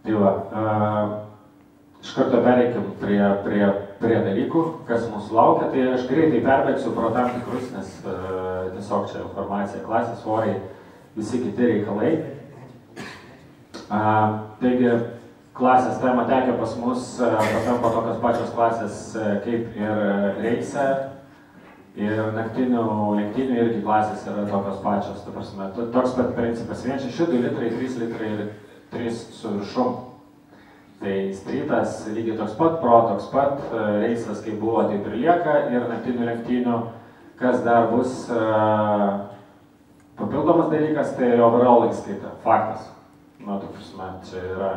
Tai va, iš karto pereikim prie dalykų, kas mūsų laukia. Tai aš greitai perbėgsiu pro tam tikrus, nes tiesiog čia informacija, klasės, svoriai, visi kiti reikalai. Taigi, klasės tema tekė pas mus, patampa tokios pačios klasės kaip ir reise. Ir naktinių lenktynių irgi klasės yra tokios pačios, ta prasme, toks pat principas, 1,6, 2 litrai, 3 litrai ir 3 su viršum. Tai strytas lygiai toks pat, pro toks pat, reisas kaip buvo, taip ir lieka, ir naktinių lenktynių, kas dar bus papildomas dalykas, tai overall įskaita, faktas. Nu, ta prasme, čia yra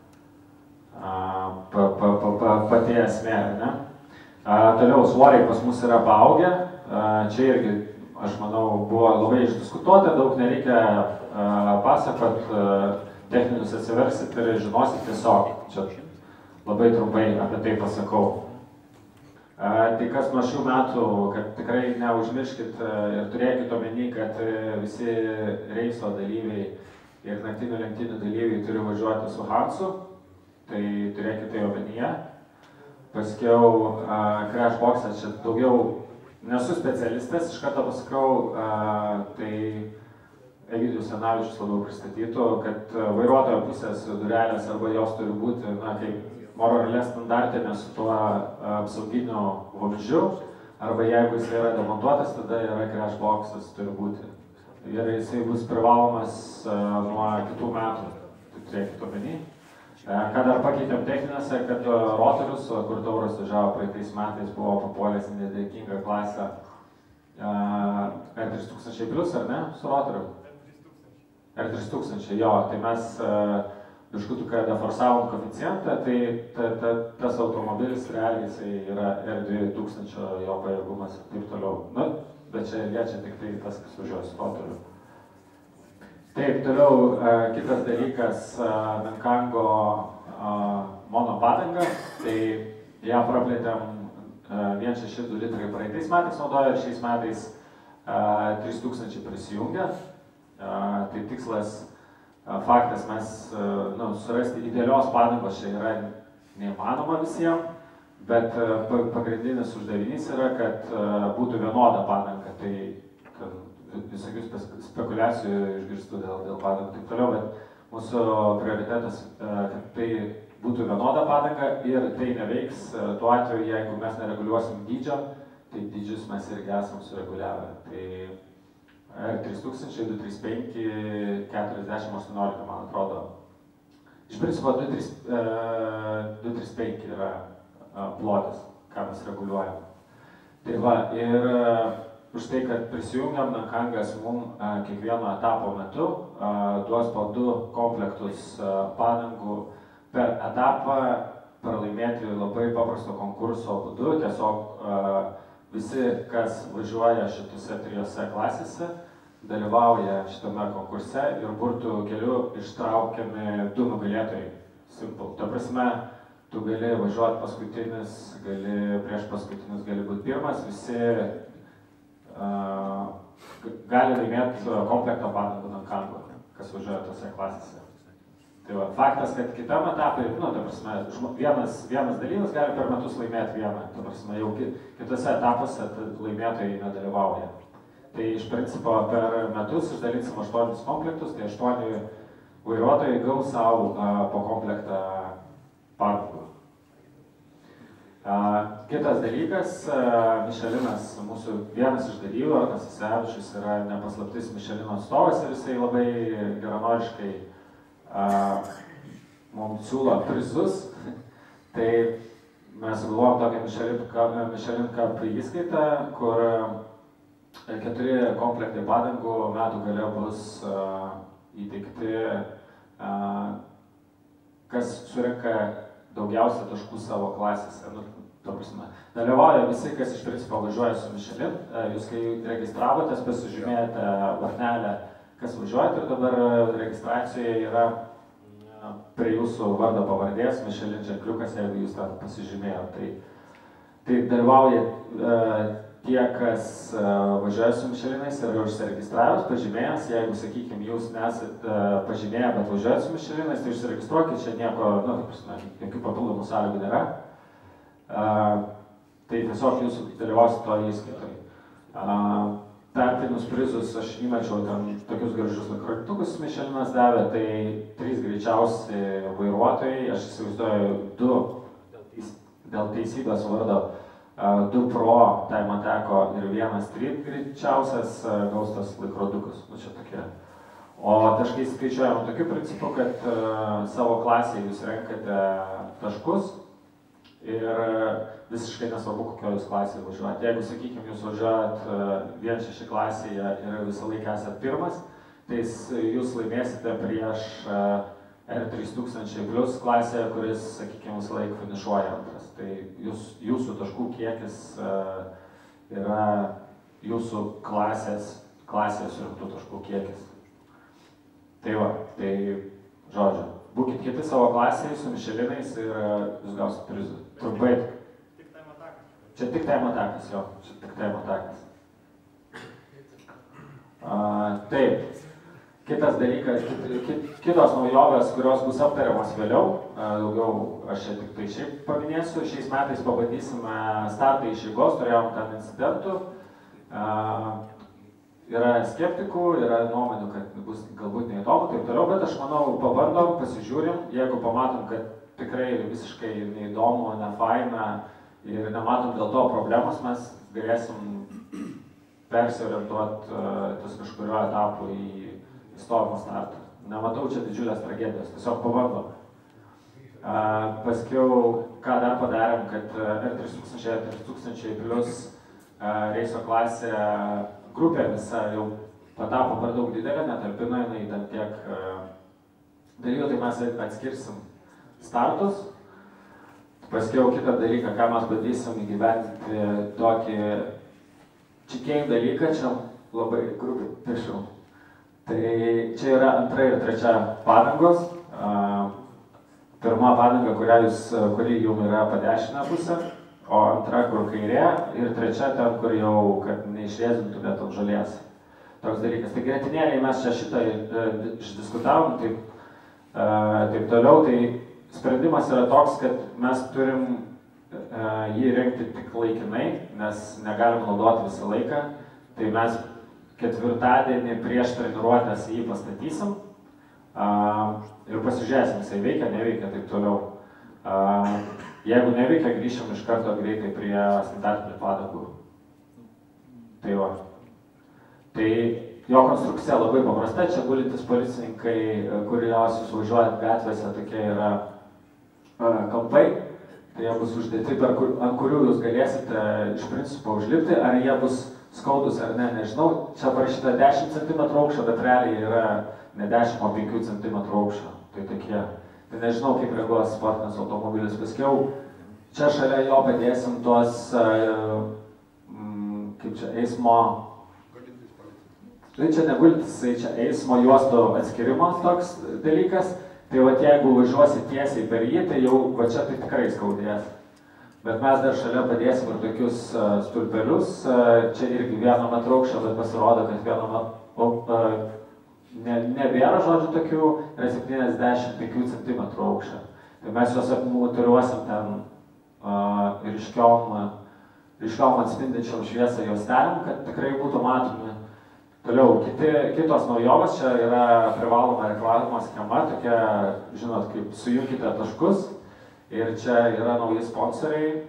pati esmė, ne? Toliau svoriai pas mus yra paaugę, čia irgi, aš manau, buvo labai išdiskutuota, daug nereikia pasakot, techninius atsiversit ir žinosit tiesiog, čia labai trumpai apie tai pasakau. Tai kas nuo šių metų, kad tikrai neužmirškit ir turėkit omeny, kad visi reiso dalyviai ir naktinių lenktynių dalyviai turi važiuoti su Hansu, tai turėkit tai omenyje. Paskiau Crashbox'as, čia daugiau nesu specialistas, iš karto pasakau, tai Egidijus Janavičius labiau pristatytų, kad vairuotojo pusės durelės arba jos turi būti, na, kaip moralė standartinė su tuo apsauginiu vamzdžiu, arba jeigu jis yra demontuotas, tada yra Crashbox'as turi būti. Ir jisai bus privalomas nuo kitų metų, tai turėkit omeny. Ką dar pakeitėm techninėse, kad rotorius, kur Tauras važiavo praeitais metais, buvo papuolęs į nedėkingą klasę R3000 plus, ar ne, su rotoriu? R3000, jo, tai mes biškutuką deforsavom koeficientą, tai tas automobilis realiai jisai yra R2000 jo pajėgumas ir taip toliau. Nu, bet čia liečia tik tai tas, kas važiuoja su rotoriu. Taip, toliau kitas dalykas, Menkango mono padanga, tai ją praplėtėm 1,6-2 litrai praeitais metais naudoja ir šiais metais 3000 prisijungia. Tai tikslas, faktas, mes surasti idealios padangos čia yra neįmanoma visiems, bet pagrindinis uždavinys yra, kad būtų vienoda padanga. Tai visokių spekulacijų išgirstu dėl padangų taip toliau, bet mūsų prioritetas, kad tai būtų vienoda padanga ir tai neveiks tuo atveju, jeigu mes nereguliuosim dydžio, tai dydžius mes irgi esam sureguliavę. Tai R3000, 235, 4018, man atrodo. Iš principo 235 yra plotis, ką mes reguliuojam. Tai va, ir už tai, kad prisijungiam, Menkangas mums kiekvieno etapo metu duos po 2 komplektus padangų per etapą, pralaimėti labai paprasto konkurso būdu. Tiesiog visi, kas važiuoja šitose 3 klasėse, dalyvauja šitame konkurse ir burtų keliu ištraukiami 2 nugalėtojai. Simple. Ta prasme, tu gali važiuoti paskutinis, prieš paskutinis gali būti pirmas, visi gali laimėti komplekto padangų Menkango, kas važiuoja tose klasėse. Tai va, faktas, kad kitam etapui, ta prasme, vienas dalyvis gali per metus laimėti vieną, ta prasme, jau kitose etapuose laimėtojai nedalyvauja. Tai iš principo per metus išdalinsim 8 komplektus, tai 8 vairuotojai gaus savo po komplektą padangų. Kitas dalykas, Mišelinas, mūsų vienas iš dalyvių, Arnas Isevičius, yra nepaslaptis Mišelino atstovas ir jisai labai geranoriškai mums siūlo prizus. Tai mes galvojom tokią Michelin Cup įskaitą, kur 4 komplektai padangų metų gale bus įteikti, kas surenka daugiausia taškų savo klasėse. Dalyvauja visi, kas iš principo važiuoja su Michelin. Jūs, kai registravotės, pasižymėjote varnelę, kas važiuojate, ir dabar registracijoje yra prie jūsų vardo pavardės Michelin ženkliukas, jeigu jūs ten pasižymėjote. Tai dalyvauja tie, kas važiuoja su Mišelinais ir užsiregistravęs, pažymėjęs, jeigu, sakykime, jūs nesat pažymėję, bet važiuojat su Mišelinais, tai užsiregistruokit, čia nieko, jokių papildomų sąlygų nėra. Tai tiesiog jūs dalyvausit to įskaitoj. Tarpinius prizus aš įmečiau ten tokius gražius laikrodukus Mišelinas davė, tai 3 greičiausi vairuotojai, aš įsivaizduoju 2 dėl teisybės vardo, 2 Pro time attacko ir 1 Street greičiausias gaus tas laikrodukus. Nu čia tokie. O taškai skaičiuojam tokiu principu, kad savo klasėje jūs renkate taškus ir visiškai nesvarbu, kokio jūs klasėje važiuojate. Jeigu, sakykime, jūs važiuojat 1-6 klasėje ir visą laiką esat pirmas, tai jūs laimėsite prieš R3000 plus klasėje, kuris, sakykime, visą laiką finišuoja antras. Tai jūsų taškų kiekis yra jūsų klasės surinktų taškų kiekis. Tai va, tai žodžiu, būkit kiti savo klasėje su Mišelinais ir jūs gausit prizų. Trumpai. Čia tik time attackas, jo. Čia tik time attackas. Taip. Kitas dalykas, kitos naujovės, kurios bus aptariamas vėliau, daugiau aš čia tik tai šiaip paminėsiu, šiais metais pabandysime startą iš eigos, turėjom ten incidentų, yra skeptikų, yra nuomonių, kad bus galbūt neįdomu, taip toliau, bet aš manau, pabandom, pasižiūrim, jeigu pamatom, kad tikrai visiškai neįdomu, nefaina ir nematom dėl to problemos, mes galėsim persiorientuoti ties kažkurio etapu į stovimo startą. Nematau čia didžiulės tragedijos, tiesiog pabandom. Paskiau, ką dar padarėm, kad R3000, R3000 plus reiso klasė grupė visa jau patapo per daug didelė, netalpina jinai ten tiek dalyvių, tai mes atskirsim startus. Paskiau kitą dalyką, ką mes bandysim įgyvendinti tokį čikėjim dalyką, čia labai grubiai piešiau. Tai čia yra 2 ir 3 padangos. Pirma padanga, kuri jums yra padešinę pusę, o 2, kur kairė, ir 3 ten, kur jau, kad neišrėzintumėt ant žolės. Toks dalykas. Tai grietinėliai mes čia šitą išdiskutavom, taip toliau. Tai sprendimas yra toks, kad mes turim jį rengti tik laikinai, nes negalim naudoti visą laiką. Tai mes ketvirtadienį prieš treniruotės jį pastatysim ir pasižiūrėsim, jisai veikia, neveikia, taip toliau. Jeigu neveikia, grįšim iš karto greitai prie standartinių padangų. Tai va. Tai jo konstrukcija labai paprasta, čia gulintis policininkai, kuriuos jūs važiuojat gatvėse, tokie yra kampai. Tai jie bus uždėti, ant kurių jūs galėsite iš principo užlipti, ar jie bus skaudus ar ne, nežinau. Čia parašyta 10 cm aukščio, bet realiai yra ne 10, o 5 cm aukščio. Tai tokie. Tai nežinau, kaip reaguos sportinis automobilis. Paskiau čia šalia jo padėsim tuos, kaip čia, eismo... Tai čia negulintis, tai čia eismo juostų atskirimo toks dalykas. Tai va, jeigu važiuosi tiesiai per jį, tai jau va čia tai tikrai skaudės. Bet mes dar šalia padėsim ir tokius stulpelius. Čia irgi 1 metro aukščio, bet pasirodo, kad nebėra žodžių tokių, yra 75 cm aukščio. Tai mes juos apmuturiuosim ten ryškiom atspindinčiom šviesą juostelėm, kad tikrai būtų matomi. Toliau, kitos naujovės, čia yra privaloma reklamimo schema, tokia, žinot, kaip sujunkite taškus. Ir čia yra nauji sponsoriai,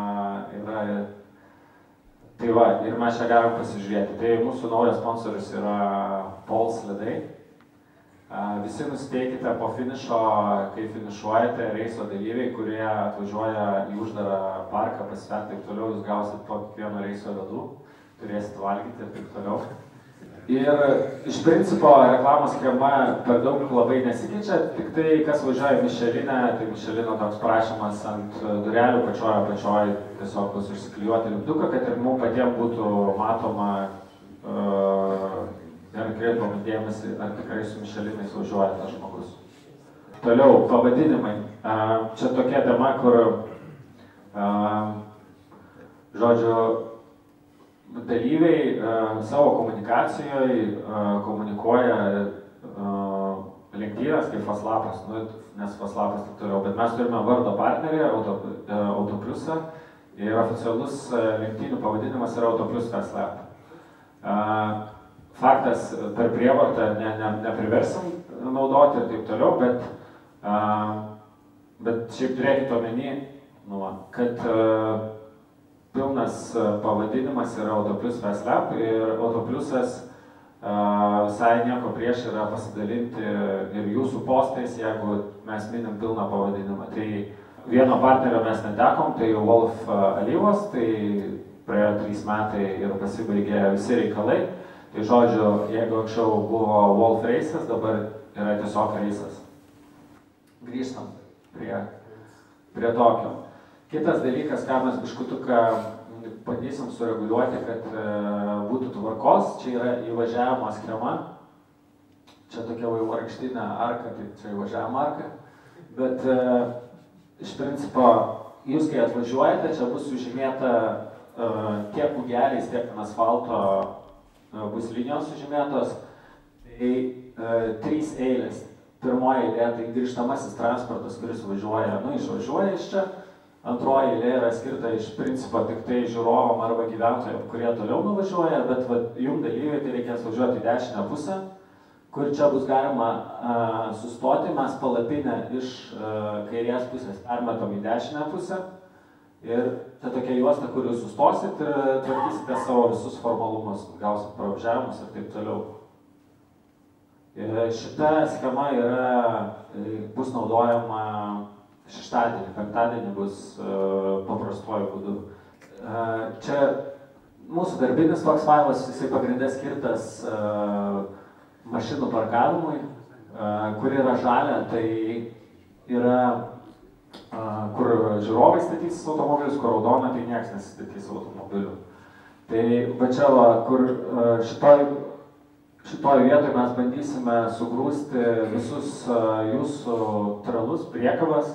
tai va, ir mes čia galim pasižiūrėti. Tai mūsų naujas sponsorius yra Pols ledai. Visi nusiteikite po finišo, kai finišuojate reiso dalyviai, kurie atvažiuoja į uždarą parką pasverti, taip toliau jūs gausit po kiekvieno reiso ledų, turėsit valgyti ir taip toliau. Ir iš principo reklamos schema per daug labai nesikeičia, tik tai kas važiuoja Mišelinę, tai Mišelino toks prašymas ant durelių pačioj tiesiog bus užsiklijuoti lipduką, kad ir mums patiems būtų matoma ir kreipama dėmesį, ar tikrai su Mišelinais važiuoja tas žmogus. Toliau, pavadinimai. Čia tokia tema, kur, žodžiu, dalyviai savo komunikacijoje komunikuoja lenktynės kaip Fastlapas, nes Fastlapas taip toliau, bet mes turime vardo partnerį, Autopliusą, ir oficialus lenktynių pavadinimas yra Autoplius Fastlap. Faktas, per prievartą nepriversim naudoti ir taip toliau, bet šiaip turėkite omeny, kad pilnas pavadinimas yra Autoplius Fastlap ir Autopliusas visai nieko prieš yra pasidalinti ir jūsų postais, jeigu mes minim pilną pavadinimą. Tai vieno partnerio mes netekom, tai Wolf Alyvos, tai praėjo 3 metai ir pasibaigė visi reikalai. Tai žodžiu, jeigu anksčiau buvo Wolf Races, dabar yra tiesiog Races. Grįžtam prie tokio. Kitas dalykas, ką mes biškutuką bandysim sureguliuoti, kad būtų tvarkos, čia yra įvažiavimo schema. Čia tokia vaivorykštinė arka, tai čia įvažiavimo arka. Bet iš principo, jūs kai atvažiuojate, čia bus sužymėta tiek kūgeliais, tiek ant asfalto bus linijos sužymėtos. Tai 3 eilės. Pirmoji eilė tai grįžtamasis transportas, kuris važiuoja, išvažiuoja iš čia. Antroji eilė yra skirta iš principo tik tai žiūrovom arba gyventojams, kurie toliau nuvažiuoja, bet jum dalyviai tai reikės važiuoti į dešinę pusę, kur čia bus galima sustoti, mes palapinę iš kairės pusės permetom į dešinę pusę. Ir tai tokia juosta, kur jūs sustosit ir tvarkysite savo visus formalumus, gausit pravažiavimus ir taip toliau. Šita schema bus naudojama šeštadienį, penktadienį bus paprastuoju būdu. Čia mūsų darbinis toks failas, jisai pagrindė skirtas mašinų parkavimui, kur yra žalia, tai yra kur žiūrovai statys automobilius, kur raudona, tai nieks nesistatys automobilių. Tai va čia, kur šitoj vietoj mes bandysime sugrūsti visus jūsų tralus, priekabas.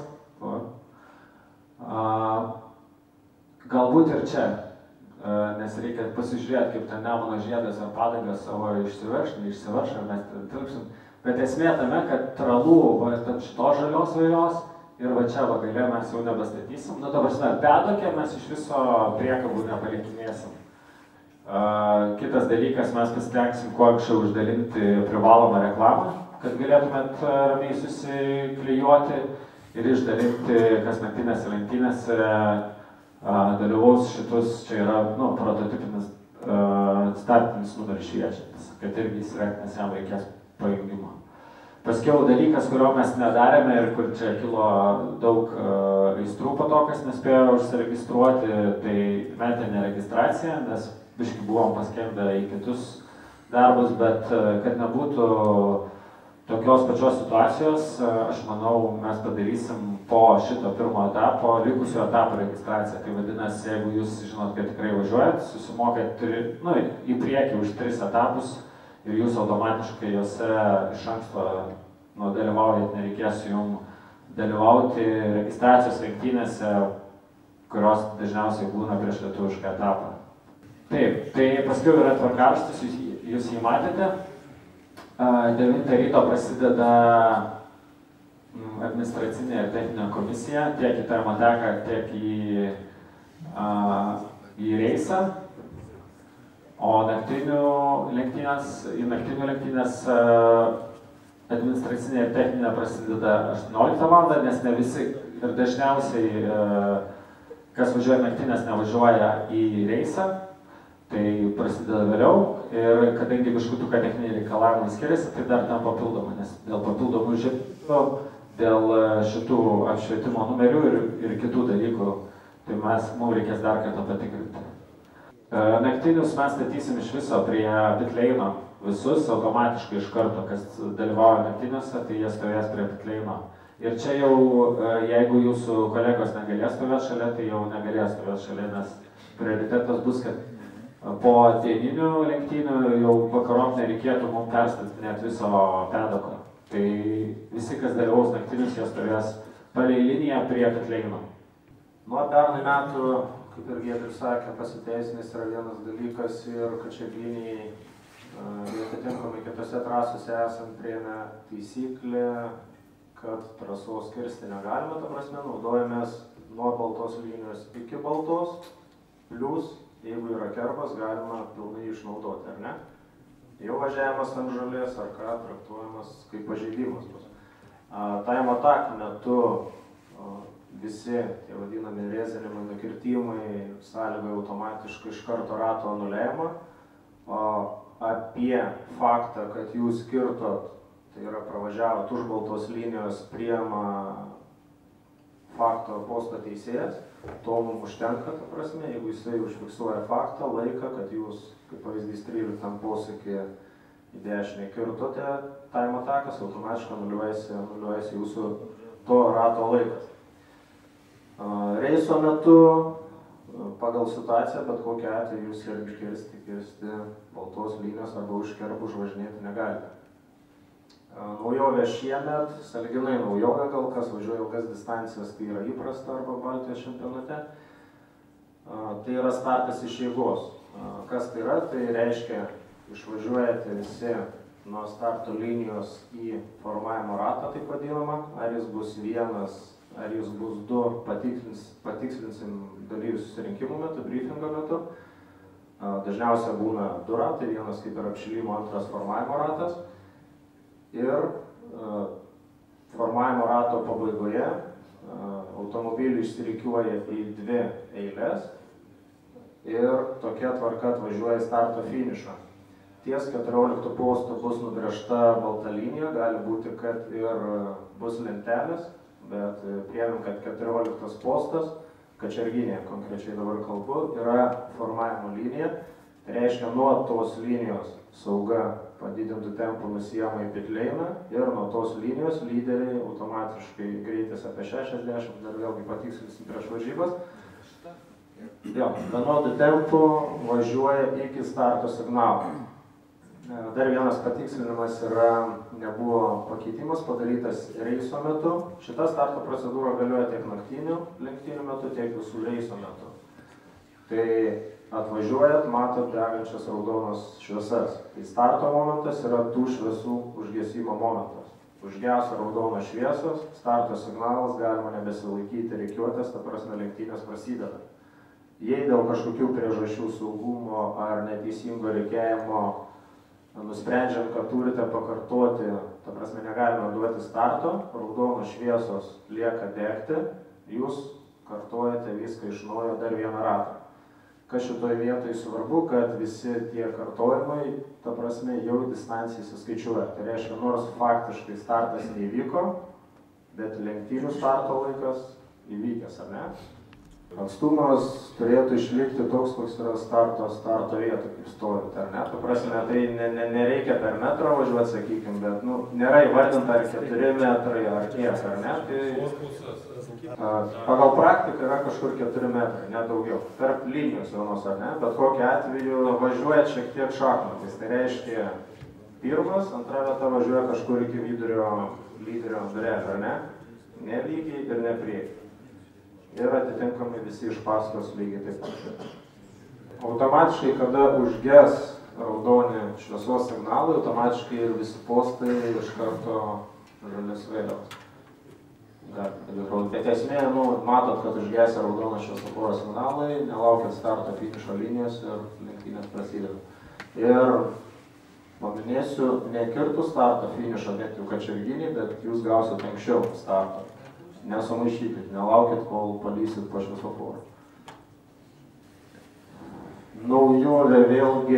Galbūt ir čia, nes reikia pasižiūrėti, kaip ten Nemuno žiedas ar padangas savo išsiverš, neišsiverš, ar mes ten tilpsim. Bet esmė tame, kad tralų šitos žalios vėjos ir va čia gale mes jau nebestatysim. Nu, ta prasme, pedokė mes iš viso priekabų nepalikinėsim. Kitas dalykas, mes pasitengsim kuo anksčiau uždalinti privalomą reklamą, kad galėtumėt ramiai susiklijuoti ir išdalinti kasmetinėse lenktynėse dalyvaus šitus, čia yra prototipinis startinis numeris šviečiantis, kad irgi įsirengti, nes jam reikės pajungimo. Paskiau dalykas, kurio mes nedarėme ir kur čia kilo daug aistrų po to, kas nespėjo užsiregistruoti, tai metinė registracija, nes biškai buvom paskelbę į kitus darbus, bet kad nebūtų tokios pačios situacijos, aš manau, mes padarysim po šito pirmo etapo likusio etapo registraciją. Tai vadinasi, jeigu jūs žinot, kad tikrai važiuojat, susimokėt į priekį už 3 etapus ir jūs automatiškai juose iš anksto dalyvaujat, nereikės jums dalyvauti registracijos lenktynėse, kurios dažniausiai būna prieš lietuvišką etapą. Taip, tai paskiau yra tvarkaraštis, jūs jį matėte. 9 ryto prasideda administracinė ir techninė komisija, tiek į termoteką, tiek į reisą. O naktinių lenktynės administracinė ir techninė prasideda 18 val. Nes ne visi ir dažniausiai, kas važiuoja naktynės, nevažiuoja į reisą. Tai prasideda vėliau ir kadangi biškutuką techniniai reikalavimai skiriasi, tai dar tam papildoma, nes dėl papildomų žemų, dėl šitų apšvietimo numerių ir kitų dalykų, tai mums reikės dar kartą patikrinti. Naktinius mes statysim iš viso prie pitleino visus, automatiškai iš karto, kas dalyvauja naktiniuose, tai jie stovės prie pitleino. Ir čia jau, jeigu jūsų kolegos negalės stovėti šalia, tai jau negalės stovėti šalia, nes prioritetas bus, kad po dieninių lenktynių jau vakarom nereikėtų mums perstatinėti viso pedoko. Tai visi, kas dalyvaus naktinius, jie stovės palei liniją prie pitleino. Nuo pernai metų kaip ir Giedrius sakė, pasiteisinęs yra vienas dalykas ir kačerginėje atitinkamai kitose trasose esant priėmę taisyklę, kad trasos kirsti negalima, ta prasme, naudojamės nuo baltos linijos iki baltos, plus, jeigu yra kerpas, galima pilnai išnaudoti, ar ne? Jau važiavimas ant žolės ar ką traktuojamas kaip pažeidimas bus. Time attack metu visi tie vadinami rezinimai, nukirtimai sąlygoja automatiškai iš karto rato anuliavimą. Apie faktą, kad jūs kirtot, tai yra pravažiavot už baltos linijos, priima fakto posto teisėjas, to mums užtenka, ta prasme, jeigu jisai užfiksuoja faktą, laiką, kad jūs, kaip pavyzdys 13 posūkį į dešinę kirtote, time attackas automatiškai anuliuojasi jūsų to rato laikas. Reiso metu, pagal situaciją, bet kokiu atveju jūs irgi kirsti baltos linijos arba už kerpų užvažinėti negalite. Naujovė šiemet, sąlyginai naujovė, gal kas važiuoja ilgas distancijas, tai yra įprasta arba Baltijos čempionate. Tai yra startas iš eigos. Kas tai yra? Tai reiškia, išvažiuojate visi nuo starto linijos į formavimo ratą, taip vadinamą. Ar jis bus vienas, ar jis bus du, patikslinsim dalyvių susirinkimų metu, briefingo metu. Dažniausiai būna du ratai, vienas kaip ir apšilimo, antras formavimo ratas. Ir formavimo rato pabaigoje automobilį išsirikiuoja į dvi eilės ir tokia tvarka atvažiuoja į starto finišą. Ties 14 postų bus nubrėžta balta linija, gali būti, kad ir bus lentelės, bet priėmėm, kad 14 postas, kačerginėje konkrečiai dabar kalbu, yra formavimo linija. Tai reiškia, nuo tos linijos sauga padidintų tempų nusijama į pitleiną ir nuo tos linijos lyderiai automatiškai greitis apie 60, dar vėlgi patikslinsim prieš varžybas. Vienodų tempų važiuoja iki starto signalo. Dar vienas patikslinimas yra, nebuvo pakeitimas padarytas reiso metu. Šita starto procedūra galioja tiek naktinių lenktynių metu, tiek visų reiso metu. Tai atvažiuojat, matot degančias raudonas šviesas. Tai starto momentas yra tų šviesų užgesimo momentas. Užgeso raudonos šviesos, starto signalas, galima nebesilaikyti rikiuotės, ta prasme lenktynės prasideda. Jei dėl kažkokių priežasčių saugumo ar neteisingo rikiavimo nusprendžiant, kad turite pakartoti, ta prasme negalima duoti starto, raudonos šviesos lieka degti, jūs kartojate viską iš naujo dar vieną ratą. Kas šitoje vietoje svarbu, kad visi tie kartojimai, ta prasme, jau distanciją įsiskaičiuoja. Tai reiškia, nors faktiškai startas neįvyko, bet lenktynių starto laikas įvykęs, ar ne? Atstumas turėtų išlikti toks, koks yra starto vieta, kaip stovite, ar ne? Ta prasme, tai nereikia per metrą važiuoti, sakykim, bet nėra įvardinta ar 4 metrai, ar kiek, ar ne? Tai pagal praktiką yra kažkur 4 metrai, nedaugiau. Tarp linijos vienos, ar ne? Bet kokiu atveju važiuoja šiek tiek šachmatais. Tai reiškia, pirmas, antra vieta važiuoja kažkur iki lyderio durelio, ar ne? Nelygiai ir neprieki. Ir atitinkamai visi iš paskos lygiai taip pat. Automatiškai, kada užges raudoni šviesos signalai, automatiškai ir visi postai iš karto žalias vėliavos. Bet esmė, matot, kad užgesia raudonas šviesoforo signalai, nelaukiat starto finišo linijos ir lenktynės prasideda. Ir paminėsiu, nekirtų starto finišo, bent jau kačerginį, bet jūs gausit anksčiau starto. Nesumaišykit, nelaukit, kol palysit po šviesoforą. Naujovė vėlgi,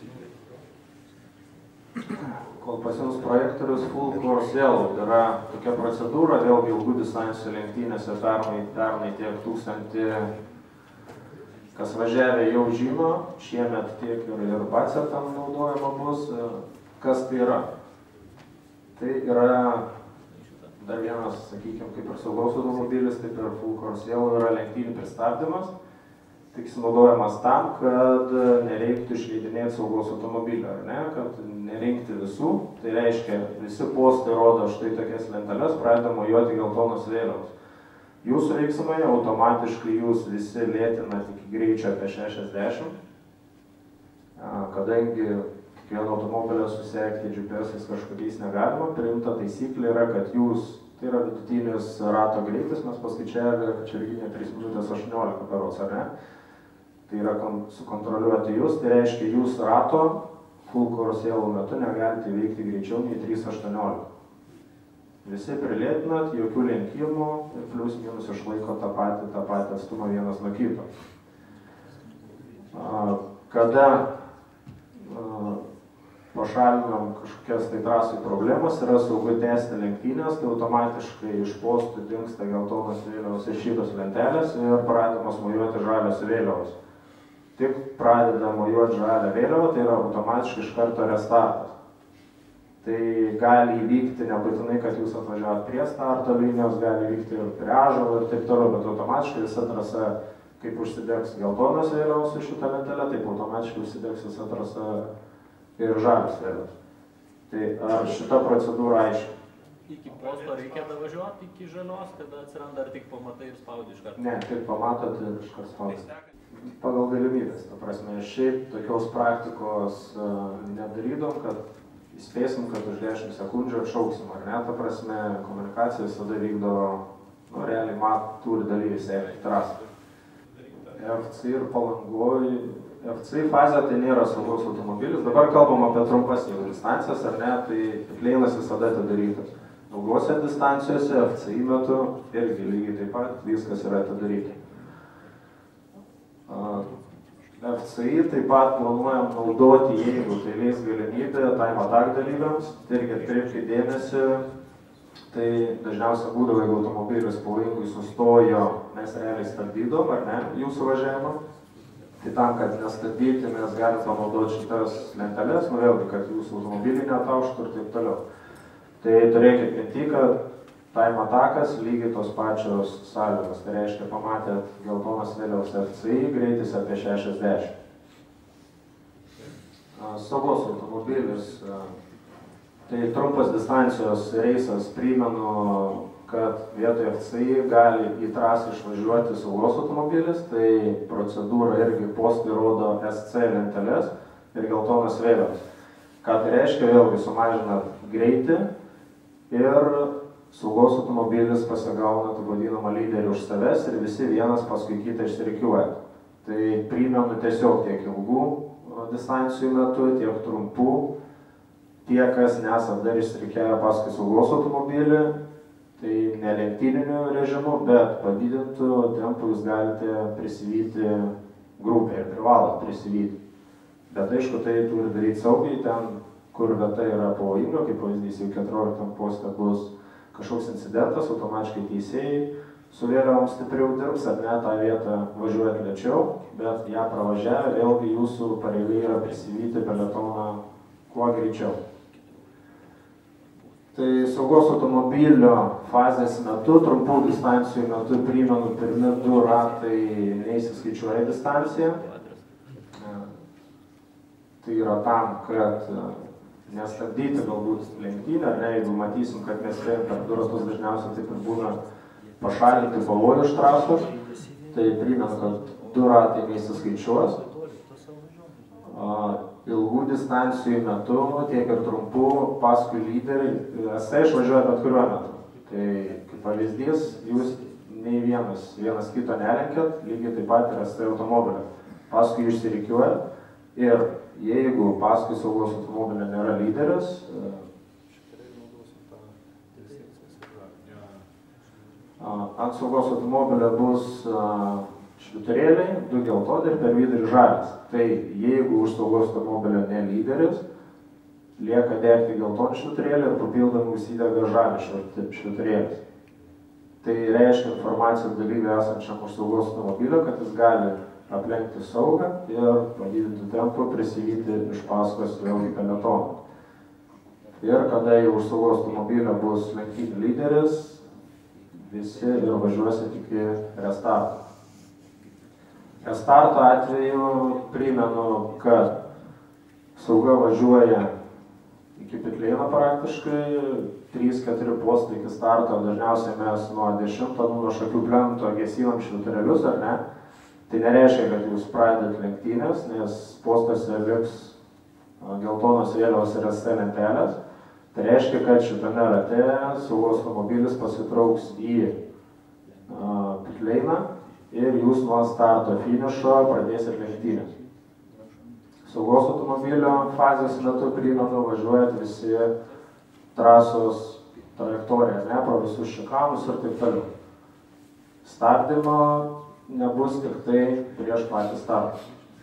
kol pas jums projektorius Full Course Yellow, yra tokia procedūra, vėlgi ilgų distancijų lenktynėse pernai tiek 1000, kas važiavę jau žino, šiemet tiek ir Bacė tam naudojama bus. Kas tai yra? Tai yra dar vienas, sakykime, kaip ir saugos automobilis, taip ir Full Course Yellow yra lenktynių pristabdymas. Tik jis naudojamas tam, kad nereiktų išleidinėti saugos automobilio, ar ne? Kad nerinkti visų. Tai reiškia, visi postai rodo štai tokias lenteles, pradeda mojuoti geltonos vėliavos. Jūsų veiksmai automatiškai jūs visi lėtinat iki greičio apie 60, kadangi kiekvieno automobilio susekti GPS-ais kažkokiais negalima, priimta taisyklė yra, kad jūs, tai yra vidutinis rato greitis, mes paskaičiavome kačerginė 3 minutės 18 berods, ar ne? Tai yra sukontroliuoti jūs, tai reiškia jūs rato full karusėlų metu negalite veikti greičiau nei 3.18. Visi prilėtinat, jokių lenkimų ir plius minus išlaiko tą patį atstumą vienas nuo kito. Kada pašalinam kažkokias tai trasai problemas, yra saugu tęsti lenktynės, tai automatiškai iš postų dingsta geltonos vėliavos ir šitos lentelės ir pradedamos mojuoti žalios vėliavos. Tik pradeda mojuoti žalią vėliavą, tai yra automatiškai iš karto restartas. Tai gali įvykti nebūtinai, kad jūs atvažiavot prie starto linijos, gali įvykti ir prie ąžuolo ir taip toliau, bet automatiškai visa trasa, kaip užsidegs geltonos vėliavos su šitą lentelę, taip automatiškai užsidegs visa trasa ir žalios vėliavos. Tai ar šita procedūra aiški? Iki posto reikia davažiuoti iki žalios, kada atsiranda ar tik pamatai ir spaudi iš karto? Ne, tik pamatot ir iš karto spaudi. Pagal galimybės, ta prasme, šiaip tokios praktikos nedarydom, kad įspėsim, kad už 10 sekundžių atšauksim, ar ne, ta prasme, komunikacija visada vykdo, realiai turi dalyviai sekti trasą. FC ir Palangoj, FC fazė tai nėra saugus automobilis, dabar kalbam apie trumpas distancijas, ar ne, tai pleinas visada atidarytas. Ilgose distancijose, FCI metu irgi lygiai taip pat viskas yra atidaryta. FCI taip pat planuojam naudoti, jeigu tai leis galimybę, time attack dalyviams, tai irgi atkreipkite dėmesį, tai dažniausiai būdavo, jeigu automobilis pavojingai sustojo, mes realiai stabdydom, ar ne, jūsų važiavimą. Tai tam, kad nestabdyti, mes galime panaudoti šitas lenteles, vėlgi, kad jūsų automobilį netauštų ir taip toliau. Tai turėkit minty, kad time attackas lygiai tos pačios sąlygos. Tai reiškia, pamatėt geltonas vėliavos FCI, greitis apie 60. Saugos automobilis. Tai trumpas distancijos reisas, primenu, kad vietoj FCI gali į trasą išvažiuoti saugos automobilis, tai procedūra irgi postai rodo SC lenteles ir geltonas vėliavas. Ką tai reiškia, vėlgi sumažinat greitį ir saugos automobilis pasigauna taip vadinamą lyderį už savęs ir visi vienas paskui kitą išsirikiuoja. Tai primenu tiesiog tiek ilgų distancijų metu, tiek trumpų. Tie, kas nesat dar išsirikiavę paskui saugos automobilį, tai ne lenktyniniu režimu, bet padidintų tempų jūs galite prisivyti grupę ir privalot prisivyti. Bet aišku, tai turi daryti saugiai, ten, kur vieta yra pavojinga, kaip pavyzdys, jau 14 poste bus kažkoks incidentas, automatiškai teisėjai su vėliavom stipriau dirbs, ar ne, tą vietą važiuojat lėčiau, bet ją pravažiavę, vėlgi jūsų pareiga yra prisivyti peletoną kuo greičiau. Tai saugos automobilio fazės metu, trumpų distancijų metu, primenu, pirmi 2 ratai neįsiskaičiuoja distanciją. Tai yra tam, kad nestabdyti galbūt lenktynę, ar ne, jeigu matysim, kad mes spėjom per 2 ratus dažniausiai taip ir būna pašalinti pavojų iš trasos, tai primenu, kad 2 ratai neįsiskaičiuos. Ilgų distancijų metu, tiek ir trumpų, paskui lyderį, SC išvažiuoja bet kuriuo metu. Tai kaip pavyzdys, jūs nei vienas kito nelenkiat, lygiai taip pat ir SC automobilio. Paskui išsirikiuoja ir jeigu paskui saugos automobilio nėra lyderis, ant saugos automobilio bus švyturėliai, 2 geltoni ir per vidurį žalias. Tai jeigu už saugos automobilio ne lyderis, lieka degti geltonį švyturėlį ir papildomai užsidega žalias švyturėlis. Tai reiškia informacijos dalyviui esančiam už saugos automobilio, kad jis gali aplenkti saugą ir padidinti tempą, prisivyti iš paskos vėlgi peletoną. Ir kada jau už saugos automobilio bus lenktynių lyderis, visi ir važiuosit iki restarto. Restarto atveju primenu, kad sauga važiuoja iki pitleino praktiškai, 3-4 postai iki starto, dažniausiai mes nuo 10 nuo šakių plento gesinam švyturėlius, ar ne? Tai nereiškia, kad jūs pradedat lenktynės, nes postuose liks geltonos vėliavos ir ST lentelės. Tai reiškia, kad šitame rate saugos automobilis pasitrauks į pitleiną ir jūs nuo starto finišo pradėsit lenktynės. Saugos automobilio fazės metu, primenu, važiuojat visi trasos trajektoriją, ne, pro visus šikanus ir taip toliau. Stabdymo nebus tik tai prieš patį startą.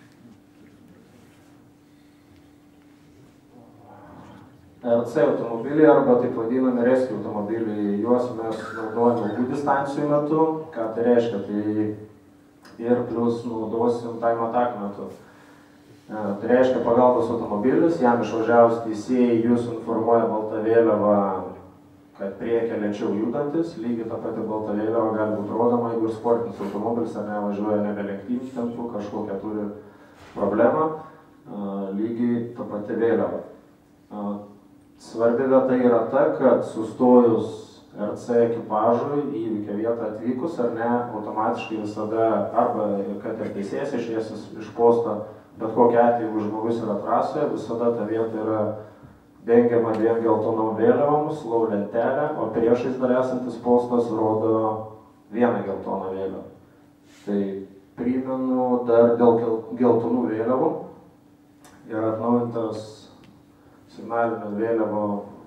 RC automobiliai arba taip vadinami rescue automobiliai, juos mes naudojame ilgų distancijų metu, ką tai reiškia, tai ir plus naudosim time attack metu. Tai reiškia pagalbos automobilis, jam išvažiavus teisėjai jūs informuoja balta vėliava, kad priekyje lėčiau judantis, lygiai ta pati balta vėliava gali būti rodoma, jeigu ir sportinis automobilis ar ne važiuoja nebe lenktynių tempu, kažkokią turi problemą, lygiai ta pati vėliava. Svarbi vieta yra ta, kad sustojus RC ekipažui į įvykio vietą atvykus ar ne, automatiškai visada arba kad ir teisėjas išėjęs iš posto, bet kokiu atveju, jeigu žmogus yra trasoje, visada ta vieta yra dengiama 2 geltonom vėliavom, slow lentelė, o priešais dar esantis postas rodo 1 geltoną vėliavą. Tai primenu dar dėl geltonų vėliavų yra atnaujintas signalinio vėliavo,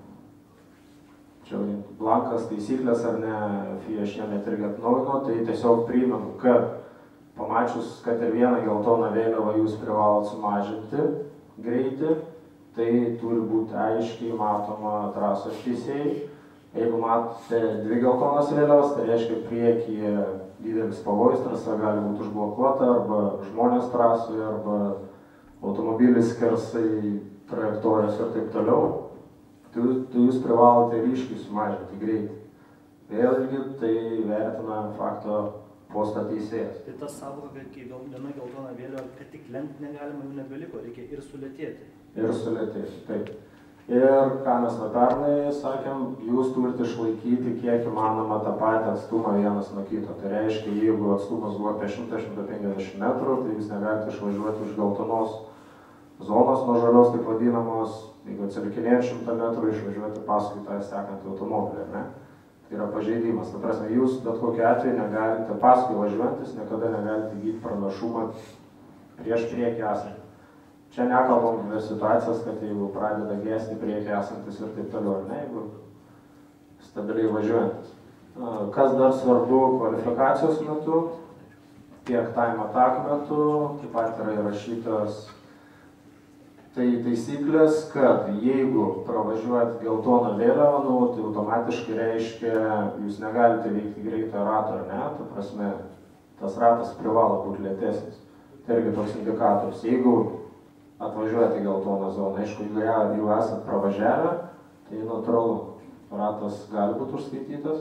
čia blankas taisyklės ar ne, FIA šiemet irgi atnaujino, tai tiesiog primenu, kad pamačius, kad ir 1 geltoną vėliavą jūs privalot sumažinti greitį, tai turi būti aiškiai matoma trasos teisėjai. Jeigu matote 2 geltonas vėliavas, tai reiškia priekyje didelis pavojus, trasa gali būti užblokuota, arba žmonės trasoje, arba automobilis skersai trajektorijos ir taip toliau, tai jūs privalote ryškiai sumažinti greitį. Vėlgi tai vertina fakto posto teisėjas. Tai tas savoka, kai 1 geltona vėliava, kad tik lenkti negalima, jau nebeliko, reikia ir sulėtėti. Ir sulėtėti, taip. Ir ką mes pernai sakėm, jūs turite išlaikyti kiek įmanoma tą patį atstumą vienas nuo kito. Tai reiškia, jeigu atstumas buvo apie 100-150 metrų, tai jūs negalite išvažiuoti už geltonos zonos nuo žalios, taip vadinamos, jeigu atsilikinėjant 100 metrų, išvažiuoti paskui tą sekantį automobilį, ne? Tai yra pažeidimas. Ta prasme, jūs bet kokiu atveju negalite, paskui važiuojantis, niekada negalite įgyti pranašumą prieš priekį esantį. Čia nekalbam apie situacijas, kad jeigu pradeda gesti priekį esantis ir taip toliau, ne, jeigu stabiliai važiuojantis. Kas dar svarbu kvalifikacijos metu, tiek time attack metu, taip pat yra įrašytas tai taisyklės, kad jeigu pravažiuojat geltoną vėliavą, tai automatiškai reiškia, jūs negalite veikti greitojo rato, ar ne? Ta prasme, tas ratas privalo būti lėtesnis. Tai irgi toks indikatorius. Jeigu atvažiuojate geltoną zoną, aišku, jeigu jau esat pravažiavę, tai natūralu, ratas gali būti užskaitytas.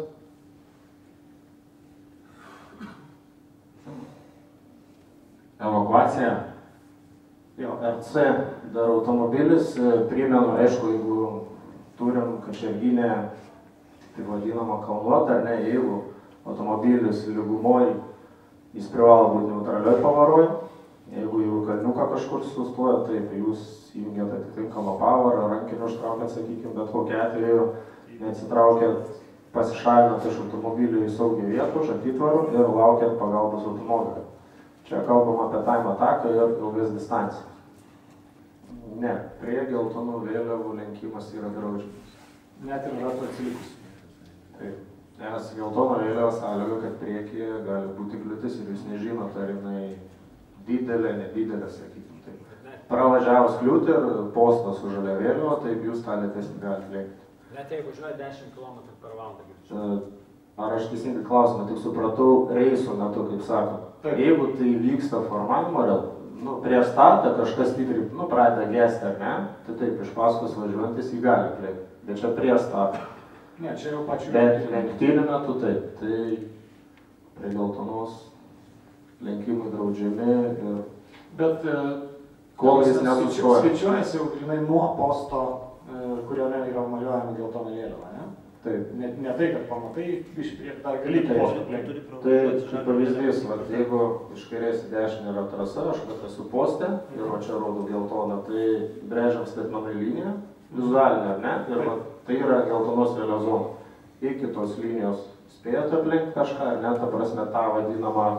Evakuacija. Jo, RC dar automobilis, primenu, aišku, jeigu turim kačerginę, tai vadinamą kalnuotą, ar ne, jeigu automobilis lygumoj, jis privalo būti neutralioj pavaroj, jeigu jau kalniuką kažkur sustoja, taip, jūs įjungiat atitinkamą pavarą, rankiniu užtraukiat, sakykime, bet kokiu atveju neatsitraukiat, pasišalinat iš automobilio į saugią vietą, už atitvarų ir laukiat pagalbos automobilio. Čia kalbam apie time attacką ir ilgas distancijas. Ne, prie geltonų vėliavų lenkimas yra draudžiamas. Net ir rato atsilikus. Taip, nes geltono vėliava sąlyga, kad priekyje gali būti kliūtis ir jūs nežinot, ar jinai didelė, nedidelė, sakykim. Taip. Pravažiavus kliūtį ir postas su žalia vėliava, taip jūs tą lėtesnį galite lėkti. Net jeigu važiuoja 10 km per valandą. Ar aš teisingai klausimą, tik supratau reisų metu, kaip sakot. Jeigu tai vyksta formavimo, prieš startą kažkas stipriai, pradeda gesti ar ne, tai taip, iš paskos važiuojantis jį gali plėkti. Bet čia prieš startą. Ne, čia jau pačiu. Bet lenktynių metu taip, tai prie geltonos lenkimai draudžiami ir Bet kol jis nesustoja. skaičiuojasi jau grinai nuo posto kuriame yra mojuojama geltona vėliava, ne? Taip. Ne tai, kad pamatai, iš priekio dar gali postą aplenkti. Tai kaip pavyzdys, jeigu iš kairės į dešinę yra trasa, aš esu poste ir čia rodau geltoną, tai brėžiam statmenai liniją, vizualinę, ar ne? Ir tai yra geltonos vėliavos zona. Iki tos linijos spėjote aplinkti kažką, ar ne, ta prasme tą vadinamą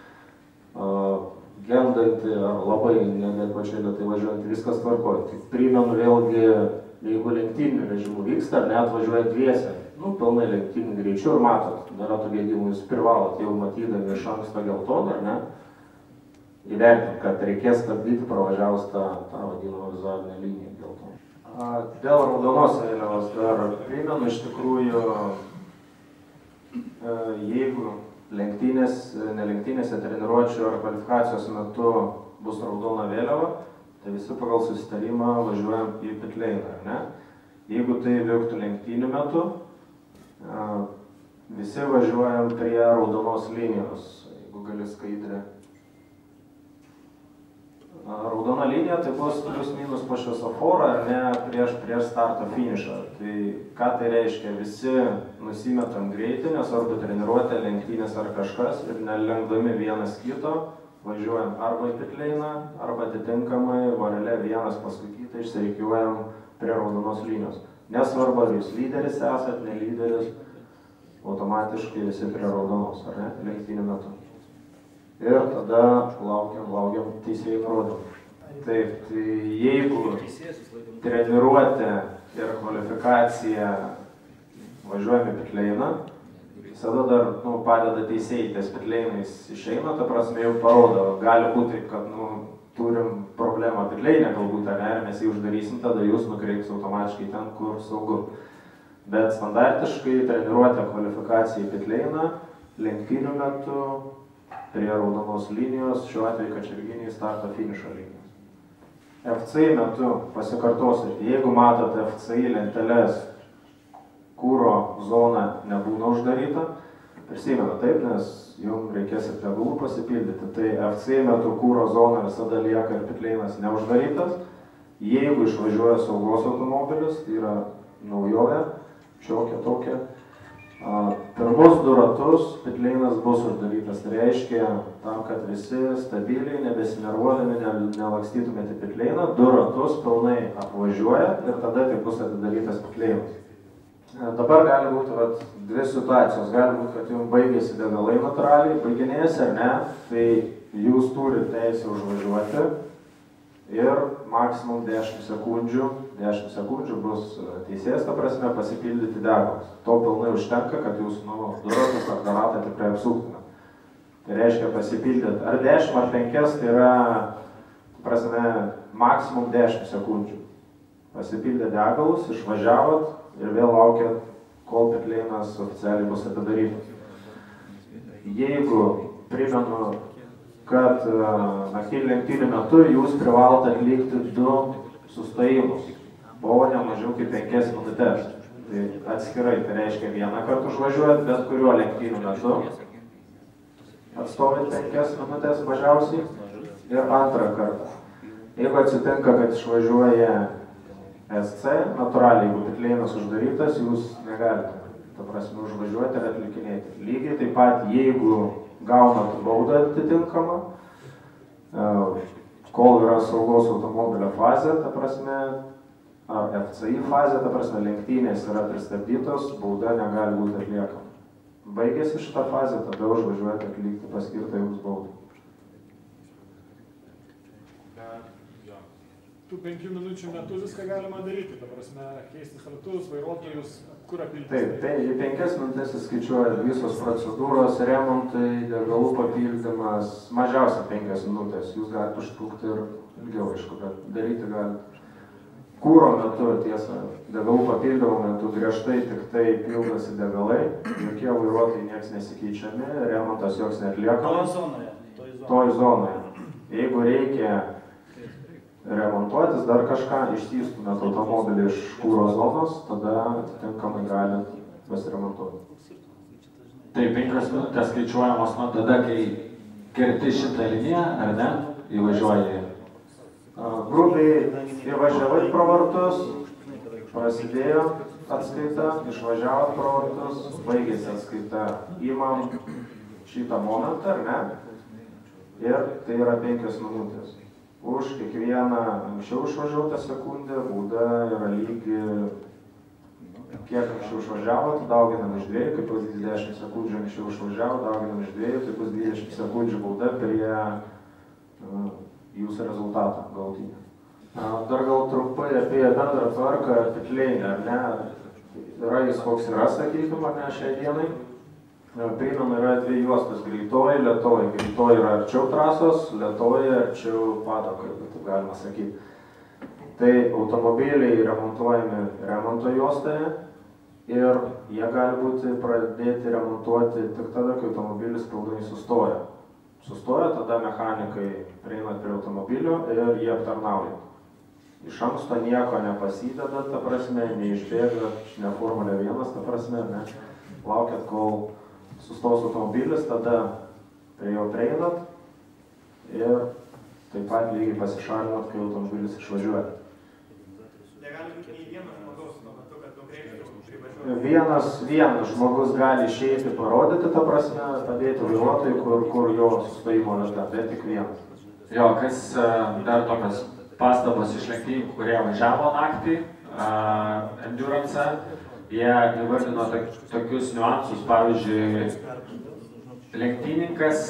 gendantį ar labai neadekvačiai lėtai važiuojantį, viskas tvarkoja. Tik primenu vėlgi, jeigu lenktyninių režimų vyksta, ar net važiuoja dviese, pilnai lenktynių greičiu ir matot, nėra tų gedimų, jūs privalot jau matydami iš anksto geltoną, ar ne, įvertinti, kad reikės stabdyti pravažiavus tą vadinamą vizualinę liniją geltoną. Dėl raudonos vėliavos dar primenu, iš tikrųjų, jeigu nelenktynėse treniruočių ar kvalifikacijos metu bus raudona vėliava, tai visi pagal susitarimą važiuojam į pitlainą, ar ne? Jeigu tai vyktų lenktynių metu, visi važiuojam prie raudonos linijos, jeigu gali skaidrę. Raudona linija tai bus plius minus po šviesoforą, ar ne, prieš starto finišą. Tai ką tai reiškia? Visi nusimetam greitį, nesvarbu treniruotė, lenktynės ar kažkas, ir nelenkdami vienas kito važiuojam arba į pitlainą, arba atitinkamai varelė vienas paskui kitą išsirikiuojam prie raudonos linijos. Nesvarbu, ar jūs lyderis esat, ne lyderis, automatiškai visi prie raudonos, ar ne, lenktynių metu. Ir tada laukiam teisėjų nurodymų. Taip, tai jeigu treniruotė ir kvalifikacija važiuojame pitlainą, visada dar padeda teisėjai, ties pitleinais išeina, ta prasme jau parodo, gali būti taip, kad turim problemą pitleinę galbūt, ar ne, ir mes jį uždarysim, tada jūs nukreips automatiškai ten, kur saugu. Bet standartiškai treniruotė kvalifikacija į pitleiną, lenktynių metu, prie raudonos linijos, šiuo atveju kačerginėje starto finišo linijos. FCI metu, pasikartosiu, jeigu matote FCI lenteles, kuro zona nebūna uždaryta, prisimenu taip, nes jums reikės ir degalų pasipildyti, tai FCI metu kuro zona visada lieka ir pitleinas neuždarytas. Jeigu išvažiuoja saugos automobilis, tai yra naujovė, šiokia tokia, pirmus 2 ratus pitleinas bus uždarytas. Tai reiškia, tam, kad visi stabiliai, nebesinervuodami, nelakstytumėte pitleiną, 2 ratus pilnai apvažiuoja ir tada tik bus atidarytas pitleinas. Dabar gali būti 2 situacijos. Gali būti, kad jums baigėsi degalai natūraliai, baiginėjasi ar ne, tai jūs turite teisę užvažiuoti ir maksimum 10 sekundžių bus teisėjas, ta prasme, pasipildyti degalus. To pilnai užtenka, kad jūs 2 ratus ar tą ratą tikrai apsuktume. Tai reiškia pasipildyti ar 10 ar 5, tai yra, ta prasme, maksimum 10 sekundžių. Pasipildė degalus, išvažiavot ir vėl laukiat, kol pitleinas oficialiai bus atidarytas. Jeigu, primenu, kad lenktynių metu jūs privalote atlikti 2 sustojimus, po ne mažiau kaip 5 minutės. Tai atskirai, tai reiškia vieną kartą užvažiuojat, bet kuriuo lenktynių metu atstovit 5 minutės mažiausiai ir antrą kartą. Jeigu atsitinka, kad išvažiuoja SC, natūraliai, jeigu pitleinas uždarytas, jūs negalite, ta prasme, užvažiuoti ir atlikinėti. Lygiai taip pat, jeigu gaunat baudą atitinkamą, kol yra saugos automobilio fazė, ta prasme, ar FCI fazė, ta prasme, lenktynės yra pristabdytos, bauda negali būti atliekama. Baigėsi šitą fazę, tada užvažiuojate atlikti paskirtą jums baudą. Tų 5 minučių metu viską galima daryti, ta prasme, keistis ratus, vairuotojus, kur apiltis. Taip, į 5 minutės įskaičiuoja visos procedūros, remontai, degalų papildymas, mažiausia 5 minutės. Jūs galite užtrukti ir ilgiau, aišku, bet daryti galite. Kūro metu, tiesa, degalų papildymo metu griežtai tik tai pildosi degalai, jokie vairuotojai nieks nesikeičiami, remontas joks neatliekamas. Toj zonoje. Jeigu reikia remontuotis, dar kažką, išsistumėt automobilį iš kūro zonos, tada atitinkamai galit pasiremontuoti. Tai 5 minutės skaičiuojamos nuo tada, kai kerti šitą liniją, ar ne, įvažiuoji? Grubiai įvažiavai pro vartus, prasidėjo atskaita, išvažiavot pro vartus, baigėsi atskaita. Įmam šitą momentą, ar ne? Ir tai yra 5 minutės. Už kiekvieną anksčiau išvažiuotą sekundę būda yra lygi, kiek anksčiau išvažiavot, dauginam iš 2, kaip bus 10 sekundžių anksčiau išvažiavot, dauginam iš 2, tai bus 20 sekundžių bauda prie jūsų rezultato galutinio. Dar gal trumpai apie bendrą tvarką Pitlėne, ar ne? Yra jis koks yra, sakytum, ar ne, šiai dienai. Primenu, yra 2 juostos, greitoji, lėtoji. Greitoji yra arčiau trasos, lėtoji arčiau padokai, taip galima sakyti. Tai automobiliai remontuojami remonto juostoje ir jie gali būti pradėti remontuoti tik tada, kai automobilis pilnai sustoja. Sustoja, tada mechanikai prieina prie automobilio ir jie aptarnauja. Iš anksto nieko nepasideda, ta prasme, neišbėga, ne Formulė 1, ta prasme, ne. Laukiat, kol sustos automobilis, tada prie jo prieinat ir taip pat lygiai pasišalinat, kai automobilis išvažiuoja. Negali būti nei vieno žmogaus tuo metu, kad nukreiptų privažiuoti. Vienas žmogus gali išeiti, parodyti, ta prasme, padėti vairuotojui, kur jo sustojimo vieta, bet tik vienas. Jo, kas dar tokios pastabos iš lenktynininkų, kurie važiavo naktį endurance, jie įvardino tokius niuansus, pavyzdžiui, lenktyninkas,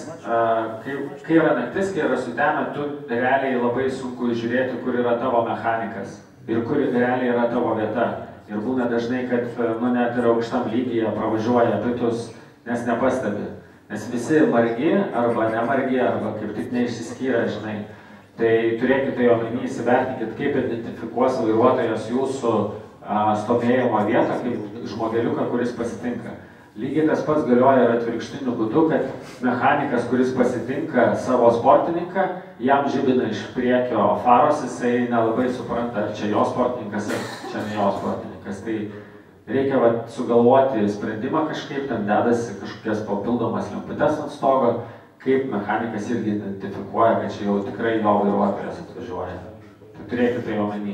kai yra naktis, kai yra sutemę, tu realiai labai sunku žiūrėti, kur yra tavo mechanikas ir kur realiai yra tavo vieta. Ir būna dažnai, kad net ir aukštam lygyje pravažiuoja bitus, nes nepastebi. Nes visi margi arba nemargi, arba kaip tik neišsiskyrę, žinai. Tai turėkite jo omeny, įsivertinkit, kaip identifikuos vairuotojas jūsų stovėjimo vietą, kaip žmogeliuką, kuris pasitinka. Lygiai tas pats galioja ir atvirkštiniu būdu, kad mechanikas, kuris pasitinka savo sportininką, jam žibina iš priekio faros, jisai nelabai supranta, ar čia jo sportininkas, ar čia ne jo sportininkas. Tai reikia sugalvoti sprendimą kažkaip, ten dedasi kažkokias papildomas lemputes ant stogo, kaip mechanikas irgi identifikuoja, kad čia jau tikrai jo vairuotojas atvažiuoja. Tai turėkite tai omeny,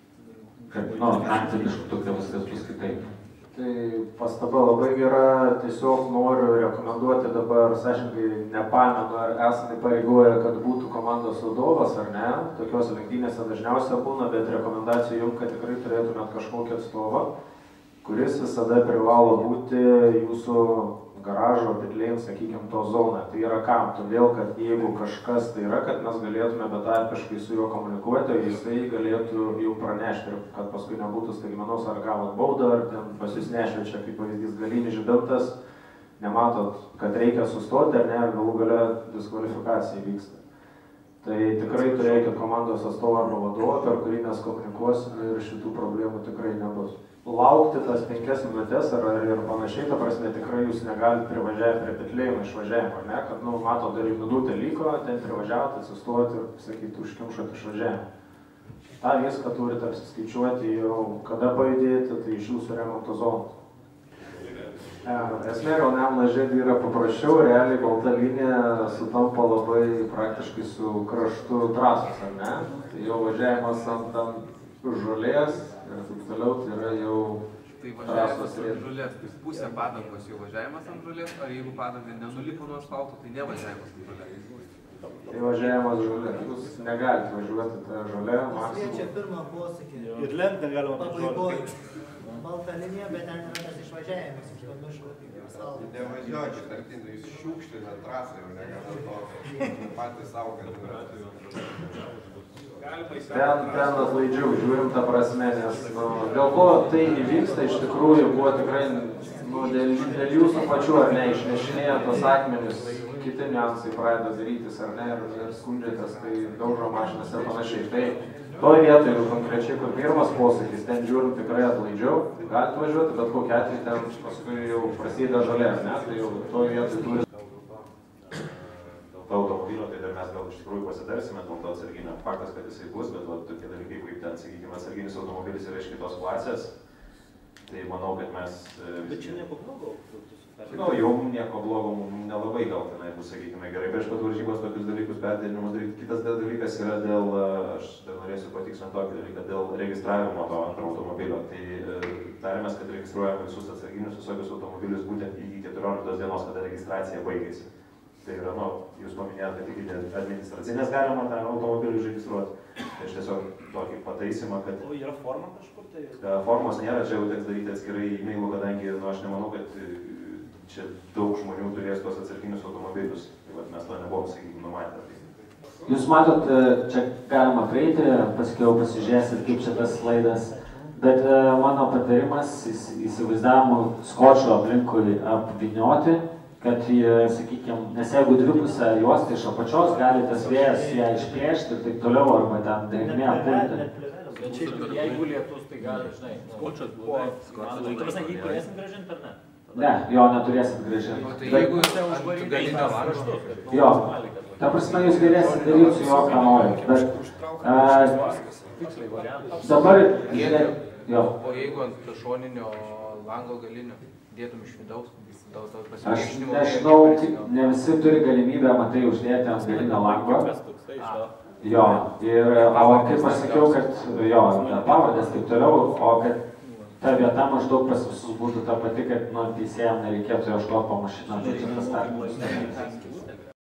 kad, naktį kažkokia viskas bus kitaip. Tai pastaba labai gera, tiesiog noriu rekomenduoti dabar, sąžininkai nepamenu, ar esate pareigoję, kad būtų komandos vadovas ar ne. Tokios lenktynėse dažniausiai būna, bet rekomendacija jums, kad tikrai turėtumėt kažkokį atstovą, kuris visada privalo būti jūsų garažo Pitlėne, sakykime, to zoną. Tai yra kam? Todėl, kad jeigu kažkas tai yra, kad mes galėtume betarpiškai su juo komunikuoti, jisai galėtų jau pranešti, kad paskui nebūtų staigmenos, ar gavot baudą, ar ten pas jūs nešviečia, kaip pavyzdys, galinis žibintas, nematot, kad reikia sustoti, ar ne, ir galų gale diskvalifikacija vyksta. Tai tikrai turėkit komandos atstovą arba vadovą, per kurį mes komunikuosim ir šitų problemų tikrai nebus. Laukti tas 5 minutės ir panašiai, ta prasme, tikrai jūs negalite privažiavti prie Pitlėno išvažiavimo, ne, kad, matot, dar minutė liko, ten privažiavot, atsistoti ir, sakyti, užkimšot išvažiavimą. Ta viską turite apsiskaičiuoti jau, kada pajudėti, tai iš jūsų remonto zonos. Esmė gal Nemuno Žiedyje yra paprasčiau, realiai balta linija sutampa labai praktiškai su kraštu trasos, ar ne? Tai jau važiavimas ant žolės ir taip toliau, tai yra jau trasos rėtas. Tai žolės, tai pusė padangos jau važiavimas ant žolės, ar jeigu padanga nenulipo nuo asfalto, tai nevažiavimas ant žolės? Tai važiavimas žolė. Jūs negalite važiuoti tą žolę, maksimum. Čia pirmą posakį. Ir lent negalima pabaigoti. Balta linija, bet ten yra tas išvažiavimas iš to miško. Nevažiuokit, Artinai, jūs šiukšlinat trasą ir negalite to patys savo, kad Ten atlaidžiau žiūrim tą prasme, nes dėl ko tai įvyksta, iš tikrųjų buvo tikrai dėl jūsų pačių ar ne, išnešinėję tos akmenis, kiti niuansai pradeda darytis ar ne, ir skundžiatės, tai daužo mašinas ir panašiai. Tai toj vietoj, konkrečiai, kur pirmas posakis, ten žiūrim tikrai atlaidžiau, galite važiuoti, bet kokiu atveju ten paskui jau prasideda žolė, ar ne, tai jau toj vietoj turi. Automobilio, tai dar mes gal iš tikrųjų pasitarsime dėl to atsarginio. Faktas, kad jisai bus, bet tokie dalykai, kaip ten, sakykime, atsarginis automobilis yra iš kitos klasės, Tai manau, kad mes... Bet čia nieko blogo. Jum nieko blogo nelabai gal tenai bus, sakykime, gerai prieš pat varžybas tokius dalykus perderinimus daryti. Kitas dalykas yra dėl, aš dar norėsiu patikslinti tokį dalyką, dėl registravimo to antro automobilio. Tai tarėmės, kad registruojame visus atsarginius visokius automobilius būtent iki 14 dienos, kada registracija baigėsi. Tai yra, jūs paminėjote, kad iki administracinės galima tą automobilį užregistruoti. Tai aš tiesiog tokį pataisimą, kad... O yra forma kažkur tai? Formos nėra, čia jau teks daryti atskirai e-mailų, kadangi aš nemanau, kad čia daug žmonių turės tos atsarginius automobilius. Tai mes to nebuvom, sakykime, numatę. Jūs matot, čia galima prieiti, paskiau pasižiūrėsit, kaip čia tas laidas. Bet mano patarimas įsivaizdavimu skočio aplinkui apvynioti, kad, sakykime, nes jeigu dvipusę juostą iš apačios, gali tas vėjas ją išplėšti ir taip toliau, arba ten drėgmė apulti. Bet šiaip, jeigu lietus, tai gali, žinai, skočas blogai. Tu prasme, jį turėsim grąžinti ar ne? Ne, jo neturėsit grąžinti. Tai jeigu tu gali nevaržtu. Jo, ta prasme, jūs galėsit daryti su jo, ką norit. Bet dabar, jo. O jeigu ant šoninio lango galinio dėtum iš vidaus, aš nežinau, ne visi turi galimybę, matai, uždėti ant galinio lango. Jo, ir, o kaip aš sakiau, kad, jo, pavardės taip toliau, o kad ta vieta maždaug pas visus būtų ta pati, kad, teisėjam nereikėtų ieškoti po mašiną.